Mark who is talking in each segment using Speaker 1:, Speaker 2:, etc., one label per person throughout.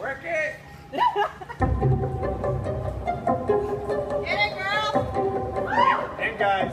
Speaker 1: Work it!
Speaker 2: Get it, girl!
Speaker 1: And guys.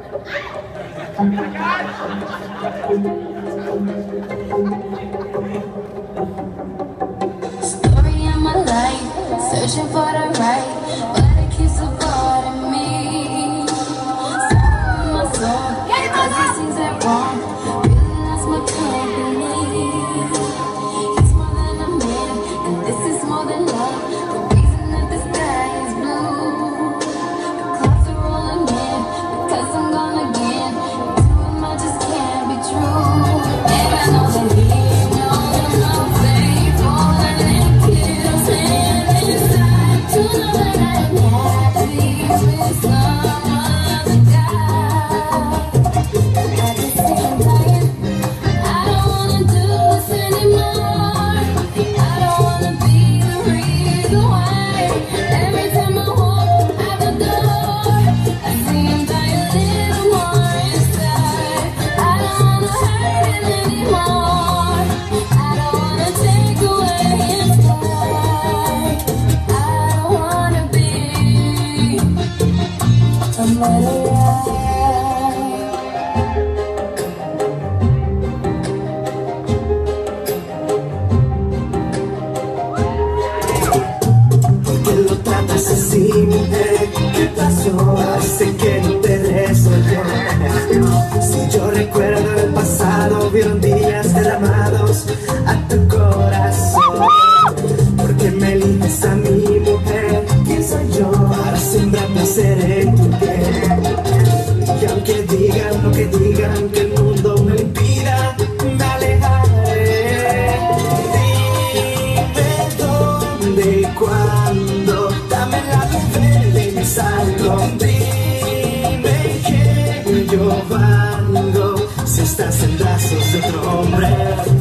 Speaker 3: Story of my life, searching for the right, but it keeps avoiding me. Sorrow in my soul, cause these things are wrong. Really lost my company. He's more than a man, and this is more than love. The reason that the sky is blue, the clouds are rolling in, because I'm gone again. Two of them I just can't be true. And I know that he knows I'm faithful, and it kills him inside to know that I'm happy with some other guy. At the same time, I don't wanna do this anymore. I don't wanna be the reason why. Every time I walk out the door, I see him die a little more inside. I don't wanna hurt him anymore. I don't wanna take away his pride. I don't wanna be a murderer.
Speaker 4: ¿Por qué lo tratas así, mujer? ¿Qué pasó? Hace que no te resuelve. Si yo recuerdo el pasado, vieron días derramados a tu corazón. ¿Por qué me eliges a mi mujer? ¿Quién soy yo para sembrar placer en tu piel? Y aunque digan lo que digan, que el mundo me lo impida, me alejaré. Dime dónde y cuándo, dame la luz verde y me salgo. Dime que yo valgo si estás en brazos de otro hombre.